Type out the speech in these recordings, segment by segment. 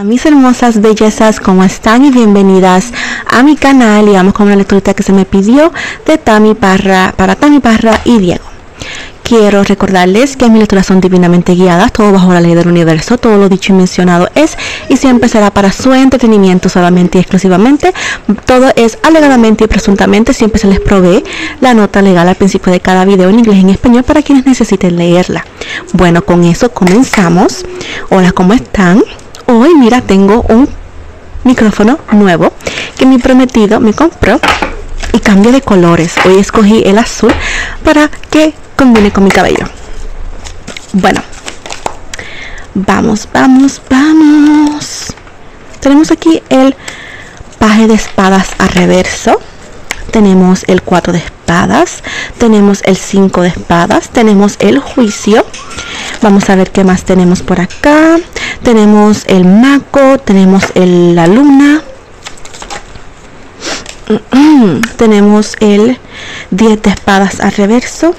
Mis hermosas bellezas, ¿cómo están? Y bienvenidas a mi canal. Y vamos con una lecturita que se me pidió de Tami Parra, para Tami Parra y Diego. Quiero recordarles que mis lecturas son divinamente guiadas, todo bajo la ley del universo, todo lo dicho y mencionado es y siempre será para su entretenimiento solamente y exclusivamente. Todo es alegadamente y presuntamente, siempre se les provee la nota legal al principio de cada video en inglés y en español para quienes necesiten leerla. Bueno, con eso comenzamos. Hola, ¿cómo están? Hoy, mira, tengo un micrófono nuevo que mi prometido me compró y cambia de colores. Hoy escogí el azul para que combine con mi cabello. Bueno, vamos. Tenemos aquí el paje de espadas a reverso. Tenemos el 4 de espadas. Tenemos el 5 de espadas. Tenemos el juicio. Vamos a ver qué más tenemos por acá. Tenemos el mago. Tenemos la luna. Tenemos el 10 de espadas a reverso,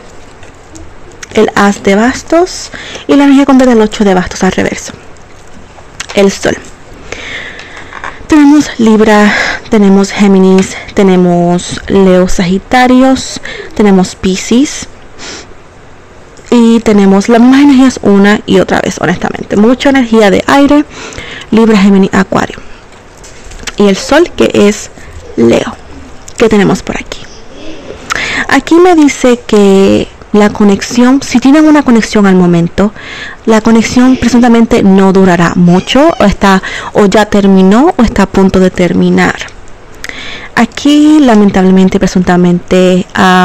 el as de bastos y la energía completa del 8 de bastos al reverso, el sol. Tenemos Libra, tenemos Géminis, tenemos Leo, Sagitarios, tenemos Piscis y tenemos las mismas energías una y otra vez, honestamente. Mucha energía de aire, Libra, Géminis, Acuario. Y el sol, que es Leo. ¿Qué tenemos por aquí? Aquí me dice que la conexión, si tienen una conexión al momento, la conexión presuntamente no durará mucho, o ya terminó o está a punto de terminar. Aquí lamentablemente presuntamente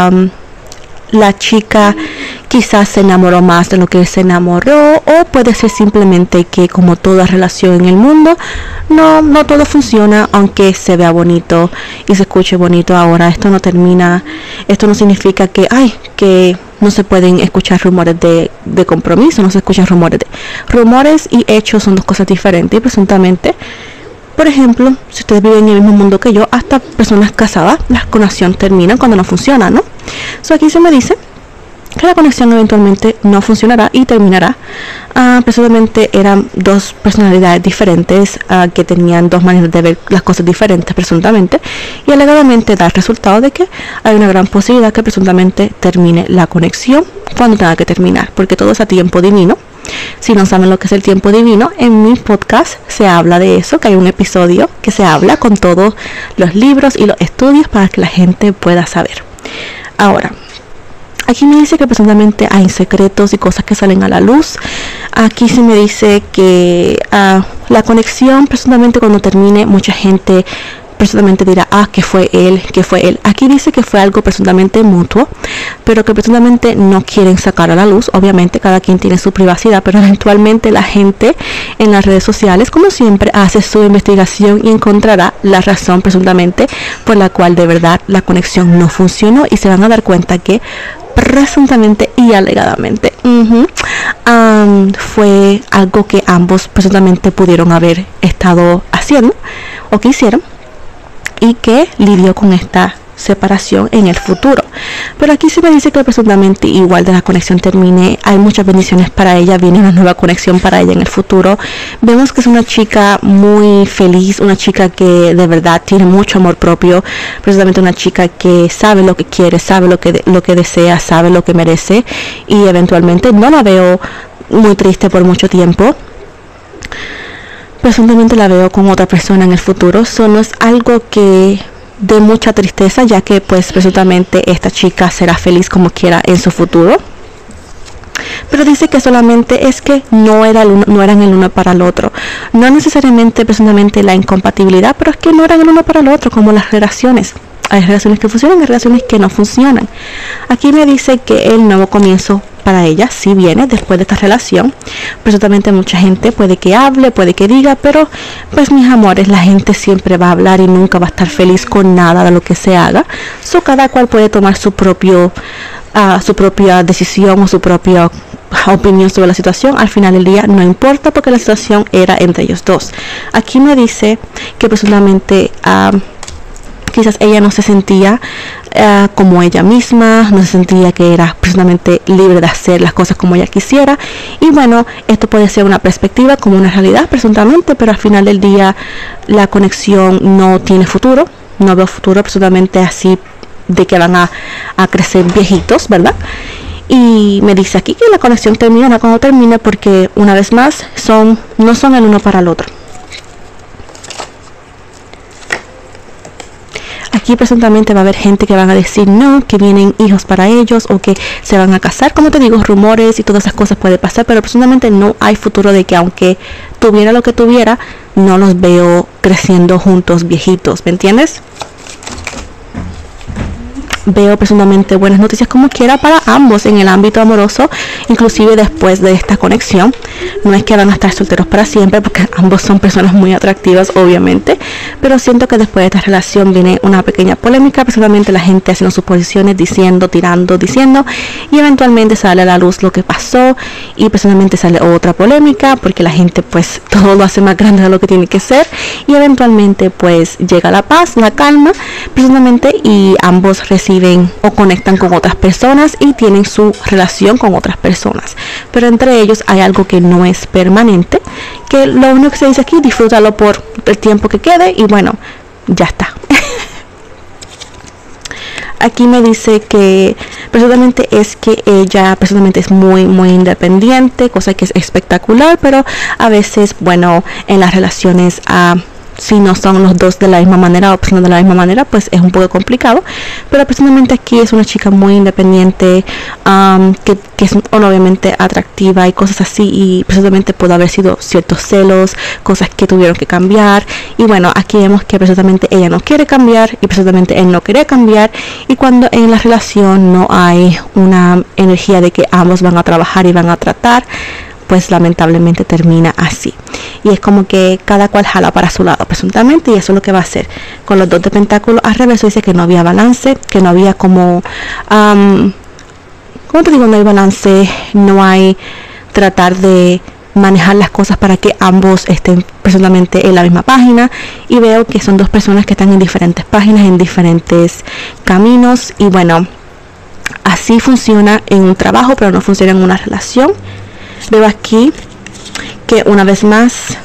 la chica quizás se enamoró más de lo que se enamoró, o puede ser simplemente que, como toda relación en el mundo, no todo funciona, aunque se vea bonito y se escuche bonito ahora. Esto no termina, esto no significa que no se pueden escuchar rumores de compromiso, no se escuchan rumores y hechos son dos cosas diferentes. Y presuntamente, por ejemplo, si ustedes viven en el mismo mundo que yo, hasta personas casadas, la conexión termina cuando no funciona, ¿no? Aquí se me dice que la conexión eventualmente no funcionará y terminará. Presuntamente eran dos personalidades diferentes que tenían dos maneras de ver las cosas diferentes presuntamente, y alegadamente da el resultado de que hay una gran posibilidad que presuntamente termine la conexión cuando tenga que terminar, porque todo es a tiempo divino. Si no saben lo que es el tiempo divino, en mi podcast se habla de eso, que hay un episodio que se habla con todos los libros y los estudios para que la gente pueda saber. Ahora, aquí me dice que presuntamente hay secretos y cosas que salen a la luz. Aquí se me dice que la conexión presuntamente cuando termine, mucha gente presuntamente dirá, que fue él. Aquí dice que fue algo presuntamente mutuo, pero que presuntamente no quieren sacar a la luz. Obviamente cada quien tiene su privacidad, pero eventualmente la gente en las redes sociales, como siempre, hace su investigación y encontrará la razón presuntamente por la cual de verdad la conexión no funcionó, y se van a dar cuenta que presuntamente y alegadamente fue algo que ambos presuntamente pudieron haber estado haciendo o que hicieron, y que lidió con esta separación en el futuro. Pero aquí se me dice que presuntamente, igual de la conexión termine, hay muchas bendiciones para ella, viene una nueva conexión para ella en el futuro. Vemos que es una chica muy feliz, una chica que de verdad tiene mucho amor propio, precisamente una chica que sabe lo que quiere, sabe lo que desea, sabe lo que merece, y eventualmente no la veo muy triste por mucho tiempo. Presuntamente la veo con otra persona en el futuro. Eso no es algo que de mucha tristeza, ya que pues presuntamente esta chica será feliz como quiera en su futuro. Pero dice que solamente es que no eran el uno para el otro. No necesariamente presuntamente la incompatibilidad, pero es que no eran el uno para el otro, como las relaciones. Hay relaciones que funcionan, hay relaciones que no funcionan. Aquí me dice que el nuevo comienzo para ella sí viene después de esta relación. Presuntamente mucha gente puede que hable, puede que diga, pero pues mis amores, la gente siempre va a hablar y nunca va a estar feliz con nada de lo que se haga. Cada cual puede tomar su propia decisión o su propia opinión sobre la situación. Al final del día no importa, porque la situación era entre ellos dos. Aquí me dice que presuntamente quizás ella no se sentía como ella misma, no se sentía que era personalmente libre de hacer las cosas como ella quisiera. Y bueno, esto puede ser una perspectiva como una realidad presuntamente, pero al final del día la conexión no tiene futuro. No veo futuro personalmente así de que van a crecer viejitos, ¿verdad? Y me dice aquí que la conexión termina cuando termine, porque una vez más no son el uno para el otro. Aquí presuntamente va a haber gente que van a decir no, que vienen hijos para ellos o que se van a casar. Como te digo, rumores y todas esas cosas puede pasar, pero presuntamente no hay futuro de que aunque tuviera lo que tuviera, no los veo creciendo juntos viejitos, ¿me entiendes? Veo personalmente buenas noticias como quiera para ambos en el ámbito amoroso, inclusive después de esta conexión. No es que van a estar solteros para siempre, porque ambos son personas muy atractivas, obviamente, pero siento que después de esta relación viene una pequeña polémica, personalmente la gente haciendo sus posiciones, diciendo, tirando, diciendo, y eventualmente sale a la luz lo que pasó, y personalmente sale otra polémica, porque la gente pues todo lo hace más grande de lo que tiene que ser, y eventualmente pues llega la paz, la calma, personalmente, y ambos reciben o conectan con otras personas y tienen su relación con otras personas, pero entre ellos hay algo que no es permanente, que lo único que se dice aquí, disfrútalo por el tiempo que quede y bueno, ya está. Aquí me dice que personalmente es que ella personalmente es muy independiente, cosa que es espectacular, pero a veces bueno, en las relaciones si no son los dos de la misma manera o personas de la misma manera, pues es un poco complicado, pero personalmente aquí es una chica muy independiente, que es obviamente atractiva y cosas así, y personalmente puede haber sido ciertos celos, cosas que tuvieron que cambiar, y bueno, aquí vemos que personalmente ella no quiere cambiar y personalmente él no quería cambiar, y cuando en la relación no hay una energía de que ambos van a trabajar y van a tratar, pues lamentablemente termina así, y es como que cada cual jala para su lado presuntamente, y eso es lo que va a hacer con los 2 de pentáculos al revés. Dice que no había balance, que no había como ¿cómo te digo? No hay balance, no hay tratar de manejar las cosas para que ambos estén personalmente en la misma página, y veo que son 2 personas que están en diferentes páginas, en diferentes caminos, y bueno, así funciona en un trabajo, pero no funciona en una relación. Veo aquí que una vez más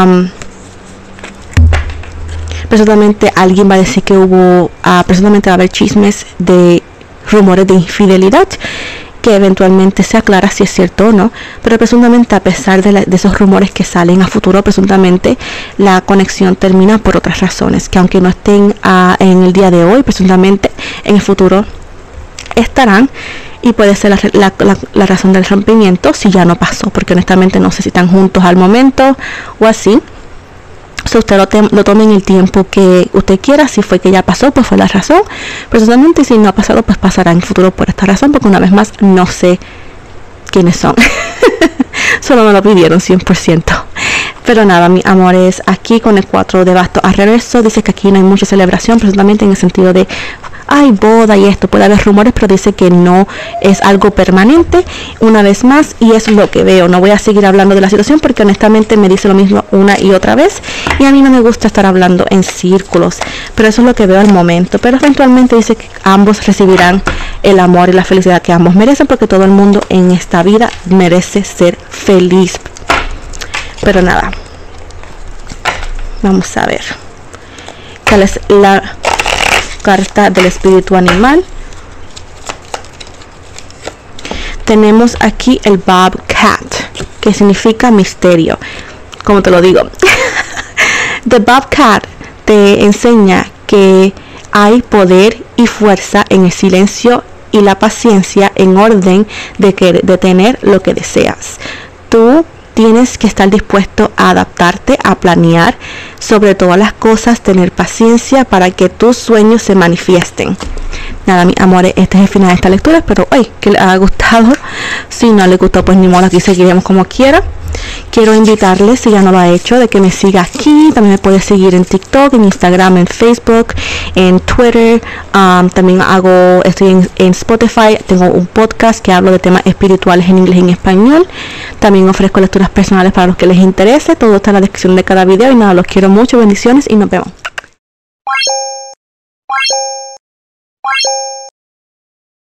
personalmente alguien va a decir que hubo personalmente va a haber chismes de rumores de infidelidad, que eventualmente se aclara si es cierto o no, pero presuntamente a pesar de esos rumores que salen a futuro, presuntamente la conexión termina por otras razones, que aunque no estén en el día de hoy, presuntamente en el futuro estarán, y puede ser la razón del rompimiento si ya no pasó, porque honestamente no sé si están juntos al momento o así. So, usted lo tome en el tiempo que usted quiera. Si fue que ya pasó, pues fue la razón. Personalmente, si no ha pasado, pues pasará en el futuro por esta razón, porque una vez más no sé quiénes son. Solo me lo pidieron 100%. Pero nada, mi amores, aquí con el 4 de bastos al reverso, dice que aquí no hay mucha celebración, personalmente en el sentido de hay boda y esto, puede haber rumores, pero dice que no es algo permanente, una vez más, y es lo que veo. No voy a seguir hablando de la situación porque honestamente me dice lo mismo una y otra vez, y a mí no me gusta estar hablando en círculos, pero eso es lo que veo al momento. Pero eventualmente dice que ambos recibirán el amor y la felicidad que ambos merecen, porque todo el mundo en esta vida merece ser feliz. Pero nada, vamos a ver cuál es la carta del espíritu animal. Tenemos aquí el Bobcat, que significa misterio. Como te lo digo, The Bobcat te enseña que hay poder y fuerza en el silencio y la paciencia en orden de tener lo que deseas. Tú tienes que estar dispuesto a adaptarte, a planear, sobre todas las cosas, tener paciencia para que tus sueños se manifiesten. Nada, mis amores, este es el final de esta lectura. Espero que les haya gustado. Si no les gustó, pues ni modo, aquí seguiremos como quiera. Quiero invitarles, si ya no lo ha hecho, de que me siga aquí. También me puedes seguir en TikTok, en Instagram, en Facebook, en Twitter. También estoy en Spotify. Tengo un podcast que hablo de temas espirituales en inglés y en español. También ofrezco lecturas personales para los que les interese. Todo está en la descripción de cada video. Y nada, los quiero mucho. Bendiciones y nos vemos.